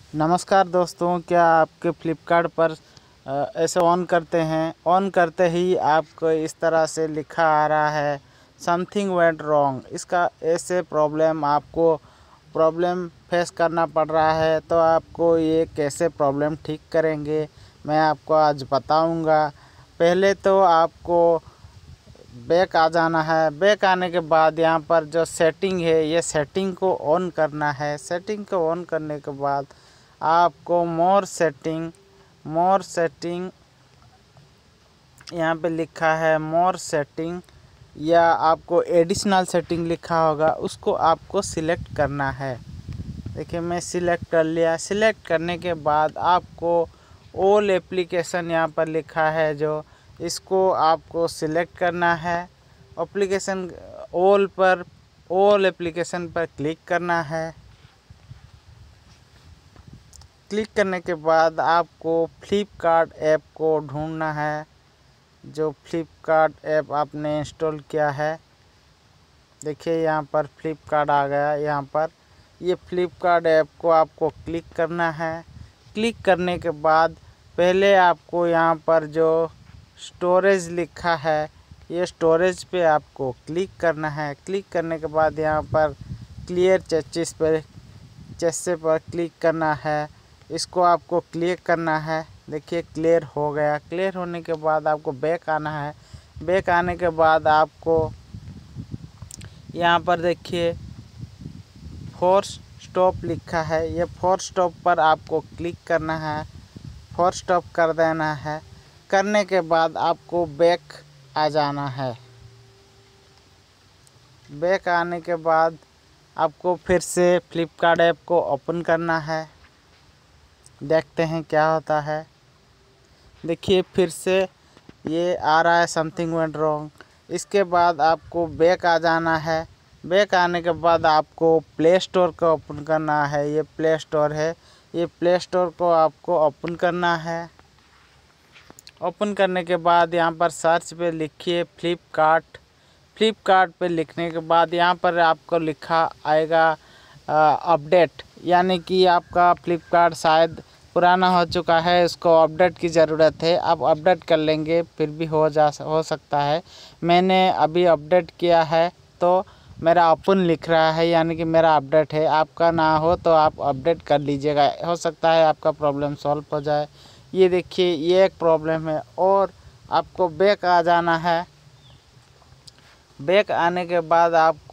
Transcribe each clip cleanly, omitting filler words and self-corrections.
नमस्कार दोस्तों, क्या आपके फ्लिपकार्ट पर ऐसे ऑन करते हैं? ऑन करते ही आपको इस तरह से लिखा आ रहा है समथिंग वेंट रॉन्ग। इसका ऐसे प्रॉब्लम फेस करना पड़ रहा है। तो आपको ये कैसे प्रॉब्लम ठीक करेंगे मैं आपको आज बताऊंगा। पहले तो आपको बैक आ जाना है। बैक आने के बाद यहाँ पर जो सेटिंग है ये सेटिंग को ऑन करना है। सेटिंग को ऑन करने के बाद आपको मोर सेटिंग यहाँ पे लिखा है मोर सेटिंग, या आपको एडिशनल सेटिंग लिखा होगा, उसको आपको सिलेक्ट करना है। देखिए मैं सिलेक्ट कर लिया। सिलेक्ट करने के बाद आपको ऑल एप्लीकेशन यहाँ पर लिखा है, जो इसको आपको सिलेक्ट करना है। एप्लीकेशन ऑल एप्लीकेशन पर क्लिक करना है। क्लिक करने के बाद आपको फ्लिपकार्ट ऐप को ढूंढना है, जो फ्लिपकार्ट ऐप आपने इंस्टॉल किया है। देखिए यहाँ पर फ्लिपकार्ट आ गया। यहाँ पर ये फ्लिपकार्ट ऐप को आपको क्लिक करना है। क्लिक करने के बाद पहले आपको यहाँ पर जो स्टोरेज लिखा है ये स्टोरेज पे आपको क्लिक करना है। क्लिक करने के बाद यहाँ पर क्लियर चेस्से पर क्लिक करना है। इसको आपको क्लियर करना है। देखिए क्लियर हो गया। क्लियर होने के बाद आपको बैक आना है। बैक आने के बाद आपको यहाँ पर देखिए फोर्स स्टॉप लिखा है। ये फोर्स स्टॉप पर आपको क्लिक करना है। फोर्स स्टॉप कर देना है। करने के बाद आपको बैक आ जाना है। बैक आने के बाद आपको फिर से फ्लिपकार्ट ऐप को ओपन करना है। देखते हैं क्या होता है। देखिए फिर से ये आ रहा है समथिंग वेंट रॉन्ग। इसके बाद आपको बैक आ जाना है। बैक आने के बाद आपको प्ले स्टोर को ओपन करना है। ये प्ले स्टोर है। ये प्ले स्टोर को आपको ओपन करना है। ओपन करने के बाद यहाँ पर सर्च पे लिखिए फ्लिपकार्ट। फ्लिपकार्ट पे लिखने के बाद यहाँ पर आपको लिखा आएगा अपडेट, यानी कि आपका फ्लिपकार्ट शायद पुराना हो चुका है, इसको अपडेट की ज़रूरत है। आप अपडेट कर लेंगे फिर भी हो सकता है। मैंने अभी अपडेट किया है तो मेरा ओपन लिख रहा है, यानी कि मेरा अपडेट है। आपका ना हो तो आप अपडेट कर लीजिएगा, हो सकता है आपका प्रॉब्लम सॉल्व हो जाए। ये देखिए ये एक प्रॉब्लम है। और आपको बैक आ जाना है। बैक आने के बाद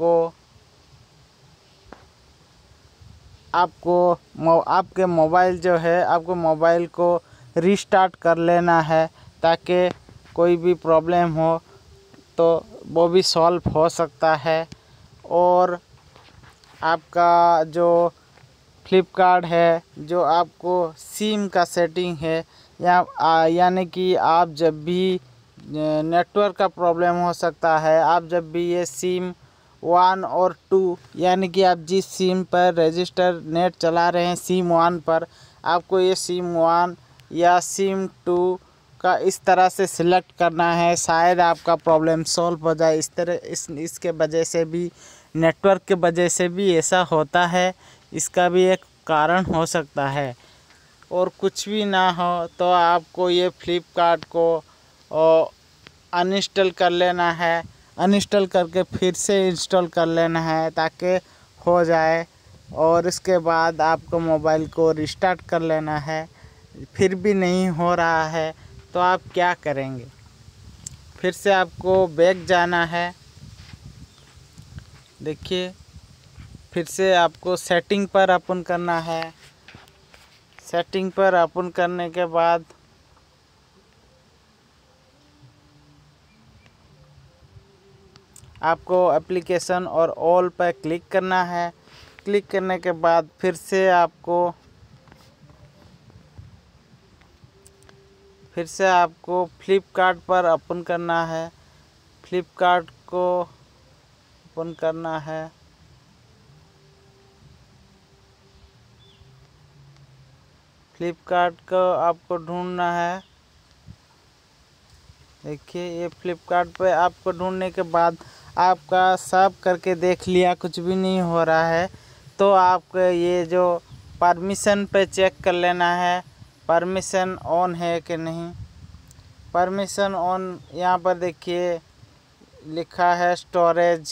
आपके मोबाइल जो है, आपको मोबाइल को रीस्टार्ट कर लेना है, ताकि कोई भी प्रॉब्लम हो तो वो भी सॉल्व हो सकता है। और आपका जो फ्लिपकार्ट है, जो आपको सिम का सेटिंग है, यानी कि आप जब भी नेटवर्क का प्रॉब्लम हो सकता है, आप जब भी ये सिम 1 और 2, यानी कि आप जिस सिम पर रजिस्टर नेट चला रहे हैं सिम 1 पर, आपको ये सिम 1 या सिम 2 का इस तरह से सिलेक्ट करना है। शायद आपका प्रॉब्लम सॉल्व हो जाए। इसके वजह से भी, नेटवर्क के वजह से भी ऐसा होता है। इसका भी एक कारण हो सकता है। और कुछ भी ना हो तो आपको ये फ्लिपकार्ट को अनइंस्टॉल कर लेना है। अनइंस्टॉल करके फिर से इंस्टॉल कर लेना है, ताकि हो जाए। और इसके बाद आपको मोबाइल को रिस्टार्ट कर लेना है। फिर भी नहीं हो रहा है तो आप क्या करेंगे? फिर से आपको बैक जाना है। देखिए फिर से आपको सेटिंग पर ओपन करना है। सेटिंग पर ओपन करने के बाद आपको एप्लीकेशन और ऑल पर क्लिक करना है। क्लिक करने के बाद फिर से आपको फ्लिपकार्ट पर ओपन करना है। फ्लिपकार्ट को ओपन करना है। फ्लिपकार्ट को आपको ढूंढना है। देखिए ये फ्लिपकार्ट पे आपको ढूंढने के बाद आपका सब करके देख लिया, कुछ भी नहीं हो रहा है, तो आपका ये जो परमिशन पे चेक कर लेना है, परमिशन ऑन है कि नहीं। परमिशन ऑन, यहाँ पर देखिए लिखा है स्टोरेज,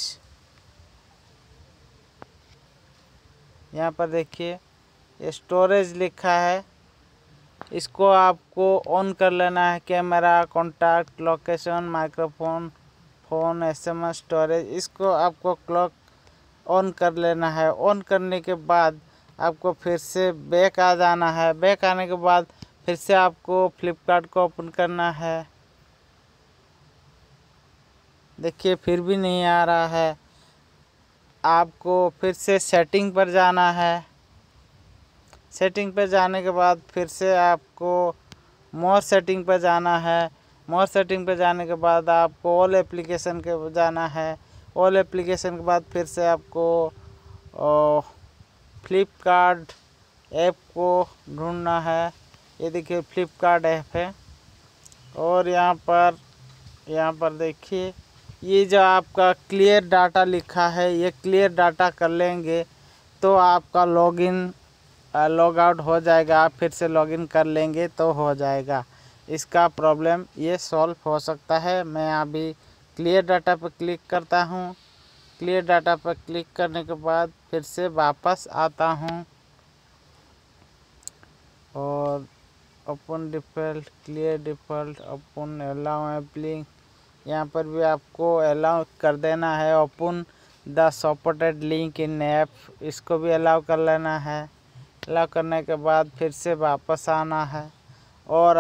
यहाँ पर देखिए ये स्टोरेज लिखा है, इसको आपको ऑन कर लेना है। Camera, contact, location, microphone, phone, SMS, storage, इसको आपको क्लॉक ऑन कर लेना है। ऑन करने के बाद आपको फिर से बैक आ जाना है। बैक आने के बाद फिर से आपको फ्लिपकार्ट को ओपन करना है। देखिए फिर भी नहीं आ रहा है, आपको फिर से सेटिंग पर जाना है। सेटिंग पर जाने के बाद फिर से आपको मोर सेटिंग पर जाना है। मोर सेटिंग पर जाने के बाद आपको ऑल एप्लीकेशन के जाना है। ऑल एप्लीकेशन के बाद फिर से आपको फ्लिपकार्ट ऐप को ढूंढना है। ये देखिए फ्लिपकार्ट ऐप है, और यहाँ पर देखिए ये जो आपका क्लियर डाटा लिखा है, ये क्लियर डाटा कर लेंगे तो आपका लॉगिन लॉग आउट हो जाएगा। आप फिर से लॉगिन कर लेंगे तो हो जाएगा। इसका प्रॉब्लम ये सॉल्व हो सकता है। मैं अभी क्लियर डाटा पर क्लिक करता हूँ। क्लियर डाटा पर क्लिक करने के बाद फिर से वापस आता हूँ और open default, clear default, open allow app link, यहाँ पर भी आपको अलाउ कर देना है। Open the supported link in app, इसको भी अलाउ कर लेना है। अलाउ करने के बाद फिर से वापस आना है और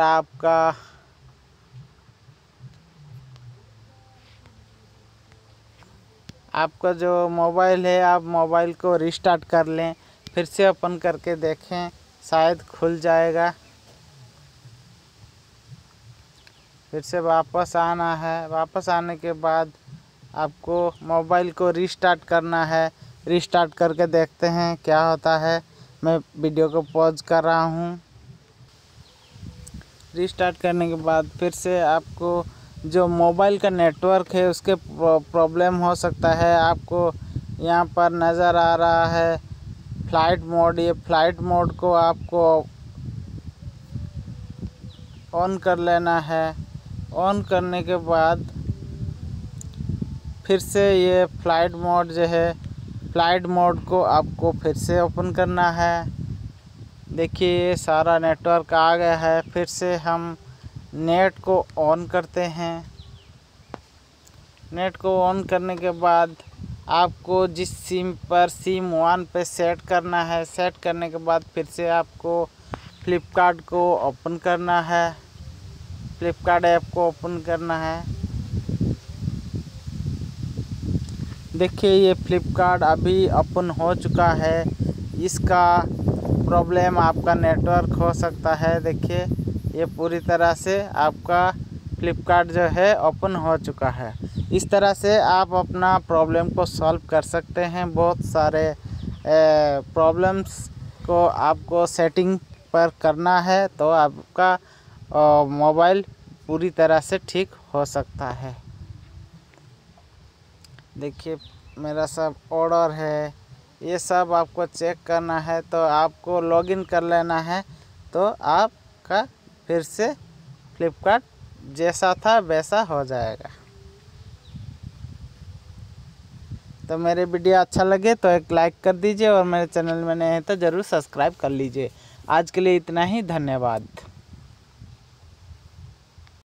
आपका जो मोबाइल है, आप मोबाइल को रिस्टार्ट कर लें, फिर से ओपन करके देखें, शायद खुल जाएगा। फिर से वापस आना है। वापस आने के बाद आपको मोबाइल को रिस्टार्ट करना है। रिस्टार्ट करके देखते हैं क्या होता है। मैं वीडियो को पॉज कर रहा हूँ। रिस्टार्ट करने के बाद फिर से आपको जो मोबाइल का नेटवर्क है उसके प्रॉब्लम हो सकता है। आपको यहाँ पर नज़र आ रहा है फ्लाइट मोड, ये फ्लाइट मोड को आपको ऑन कर लेना है। ऑन करने के बाद फिर से ये फ्लाइट मोड जो है, फ्लाइट मोड को आपको फिर से ओपन करना है। देखिए ये सारा नेटवर्क आ गया है। फिर से हम नेट को ऑन करते हैं। नेट को ऑन करने के बाद आपको जिस सिम पर सिम 1 पे सेट करना है, सेट करने के बाद फिर से आपको फ्लिपकार्ट को ओपन करना है। फ्लिपकार्ट ऐप को ओपन करना है। देखिए ये फ्लिपकार्ट अभी ओपन हो चुका है। इसका प्रॉब्लम आपका नेटवर्क हो सकता है। देखिए ये पूरी तरह से आपका फ्लिपकार्ट जो है ओपन हो चुका है। इस तरह से आप अपना प्रॉब्लम को सॉल्व कर सकते हैं। बहुत सारे प्रॉब्लम्स को आपको सेटिंग पर करना है तो आपका मोबाइल पूरी तरह से ठीक हो सकता है। देखिए मेरा सब ऑर्डर है, ये सब आपको चेक करना है तो आपको लॉगिन कर लेना है, तो आपका फिर से फ्लिपकार्ट जैसा था वैसा हो जाएगा। तो मेरे वीडियो अच्छा लगे तो एक लाइक कर दीजिए और मेरे चैनल में नए हैं तो ज़रूर सब्सक्राइब कर लीजिए। आज के लिए इतना ही, धन्यवाद।